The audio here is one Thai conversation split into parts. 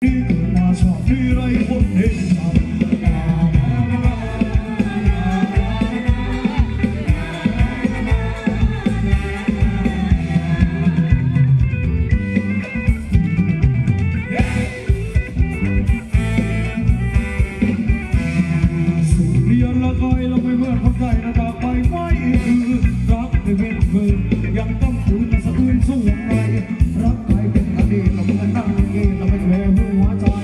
ที่เกิดมาชอบที่ไรคนเห็นใจสูญเรียนละคอยเราไม่เหมือนคนใจนะจากไปไม่คือรักในเวทเบิร์ยังต้องคืนสะอื้นสู้ไงรักใครเป็นอดีตเราเหมือนนั่งเกเราไม่แคร์หัวใจ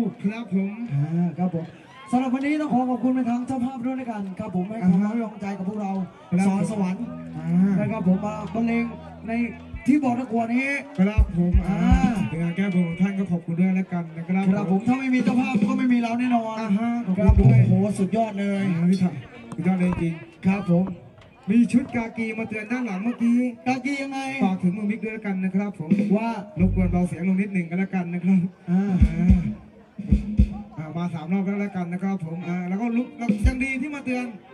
ครับผมครับผมสำหรับวันนี้ต้องขอขอบคุณไปทางเจ้าภาพด้วยในกันครับผมให้ความไว้วางใจกับพวกเราสอนสวรรค์นะครับผมมาบรรเลงในที่บอกตะกัวนี้ครับผมเป็นงานแก้บนของท่านก็ขอบคุณด้วยแล้วกันนะครับครับผมถ้าไม่มีเจ้าภาพก็ไม่มีเราแน่นอนขอบคคุรับณผมด้วยโอ้โหสุดยอดเลยพี่ถ่ายสุดยอดเลยจริงครับผมมีชุดกากีมาเตือนด้านหลังเมื่อกี้กากียังไงฝากถึงมือมิกด้วยแล้วกันนะครับผมว่ารบกวนเบาเสียงลงนิดหนึ่งก็แล้วกันนะครับ มา3 รอบแล้วกันนะครับผมแล้วก็ลุกยังดีที่มาเตือน